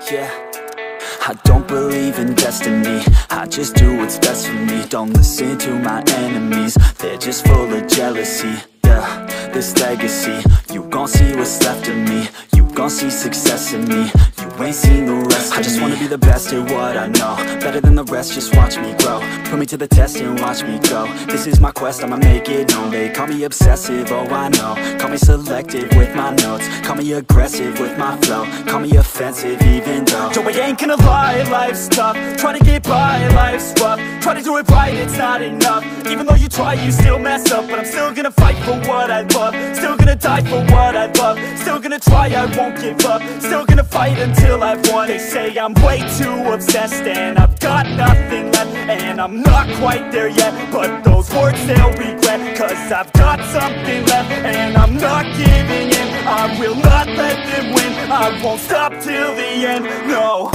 yeah. I don't believe in destiny, I just do what's best for me. Don't listen to my enemies, they're just full of jealousy. Yeah, this legacy, you gon' see what's left of me. You gon' see success in me, you ain't seen the rest of me. I just wanna be the best at what I know, better than the rest, just watch me grow. Put me to the test and watch me go. This is my quest, I'ma make it known. They call me obsessive, oh I know. Call me selective with my notes, call me aggressive with my flow. Call me offensive even though Joe, I ain't gonna lie, life's tough. Try to get by, life's rough. Try to do it right, it's not enough. Even though you try, you still mess up. But I'm still gonna fight for what I love, still gonna die for what I love, still gonna try, I won't give up, still gonna fight until I've won. They say I'm way too obsessed and I've got nothing left, and I'm not quite there yet, but those words they'll regret, cause I've got something left and I'm not giving in. I will not let them win, I won't stop till the end, no.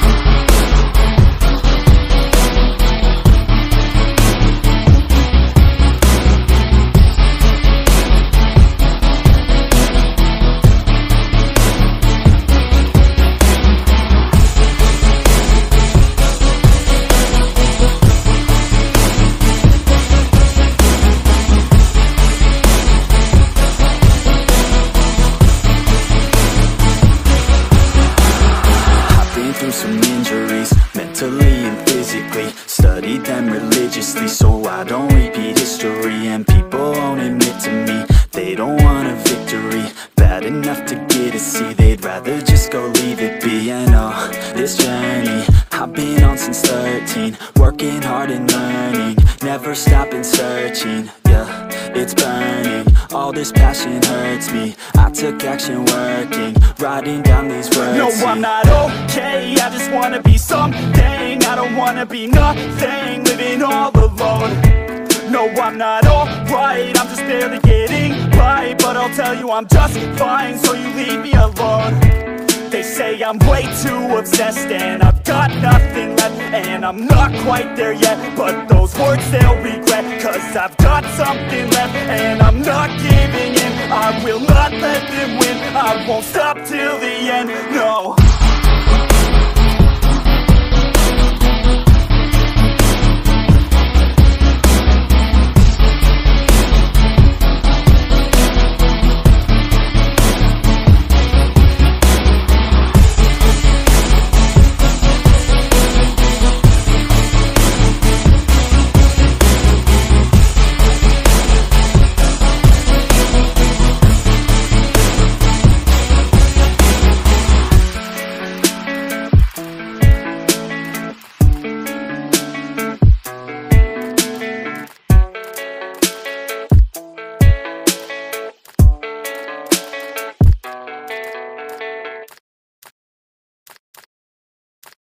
Some injuries, mentally and physically. Studied them religiously so I don't repeat history. And people won't admit to me they don't want a victory bad enough to get a C. They'd rather just go leave it be. And oh, this journey I've been on since 13, working hard and learning, never stopping searching. Yeah, it's burning, all this passion hurts me. I took action working, writing down these words. No, I'm not okay, I just wanna be something. I don't wanna be nothing, living all alone. No, I'm not alright, I'm just barely getting by. But I'll tell you I'm just fine, so you leave me alone. They say I'm way too obsessed and I've got nothing left, and I'm not quite there yet, but those words they'll regret, cause I've got something left and I'm not giving in. I will not let them win, I won't stop till the end, no.